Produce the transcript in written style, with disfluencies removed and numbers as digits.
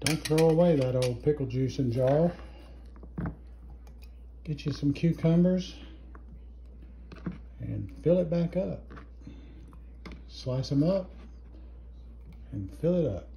Don't throw away that old pickle juicing jar. Get you some cucumbers and fill it back up. Slice them up and fill it up.